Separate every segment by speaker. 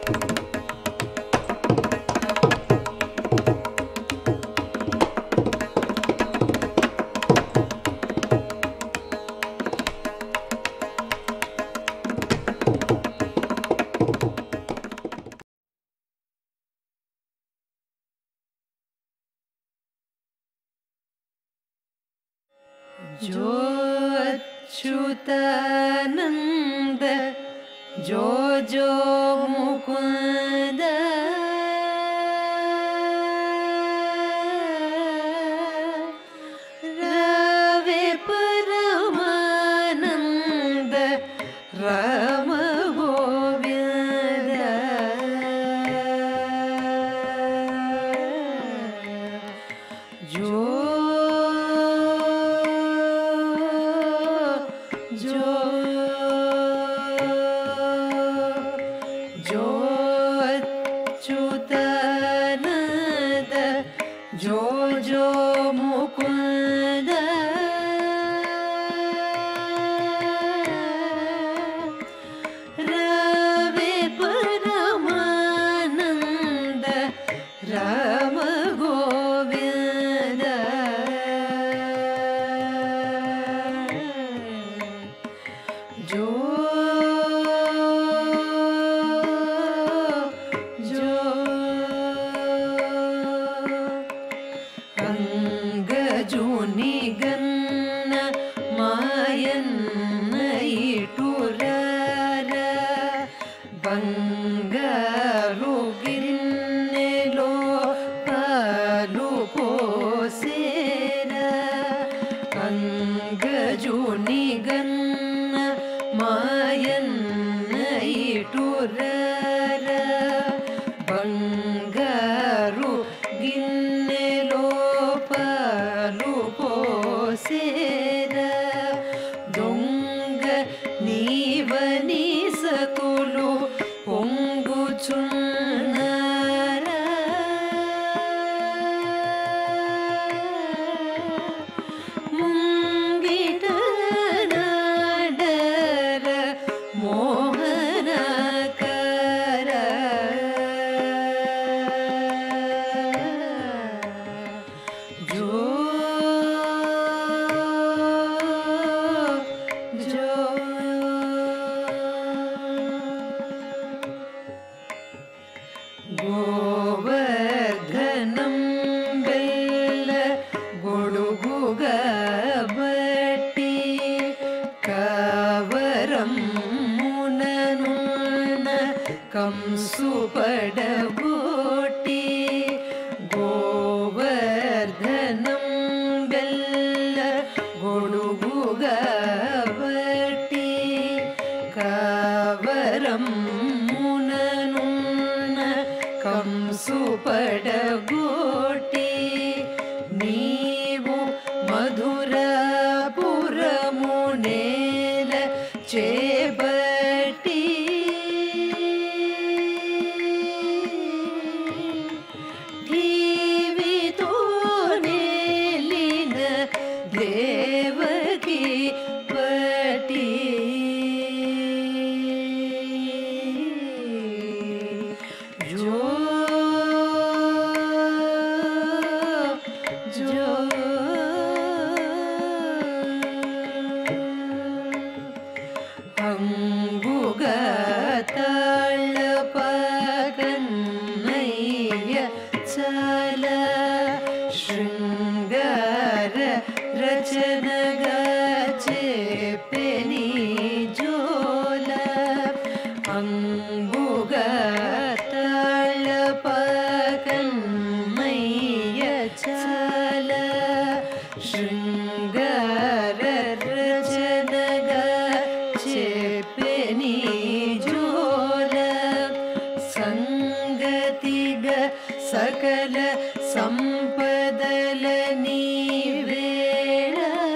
Speaker 1: जो अच्युतानंद जो जो मुकुंद रवि परमानंद राम गोविंद जो जो जो मुकुंद रवि परमानंद राम गोविंद जो अंगजूनिगन्न मायन्न इटुरार बंगारु गिन्नेलो पालु पोसेर अंगजूनिगन्न मायन्न इटुरार बंगारु गिन्नेलो पालु पोसेर दొంగ నీవని సతులు పొంగుచున్నారా ముంగిట నాడర మోహనకర गोवर्धनं बेल्ल गोडुगुगा बट्टी कावरं मुननुन्न कंसु पडबोट्टी गोवर्धनं बेल्ल गोडुगुगा बट्टी कावरं कंसु पडगोटी नीवु मधुरापुरमुनेल चेबट्टी टीवीतो नेलिन देवकी पट्टी अंगुगताळपकन्नय्य चाल शृंगार रचनगाचेपेनी जोल अंगुगताळपकन्नय्य चाल शृंगार रचनगाचेपेनी जोल संगतिग सकल संपदल नीवेळ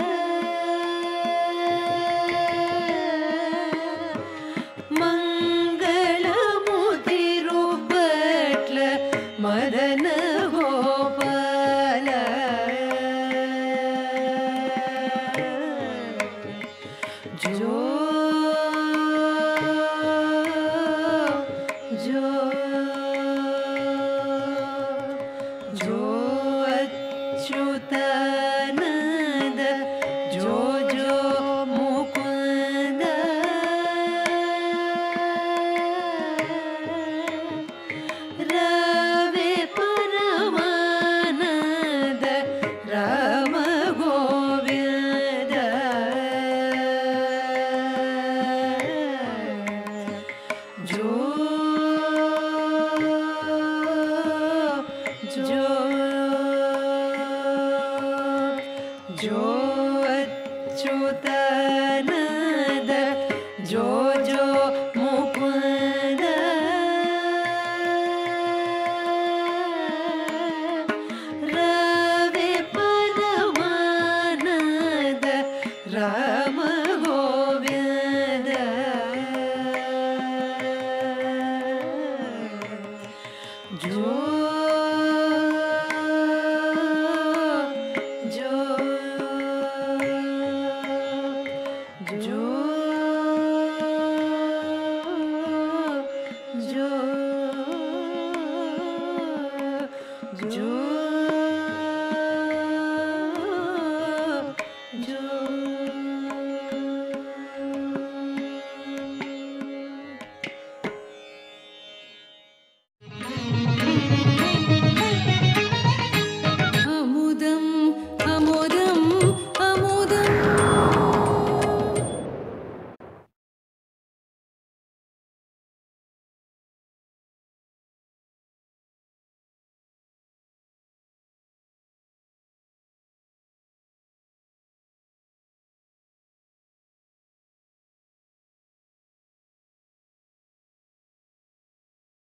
Speaker 1: मंगलमुदिरु पट्ल मदन गोपाल जो जो जो अच्युतानंद जो जो मुकुंद रवि परमानंद राम गोविंद जो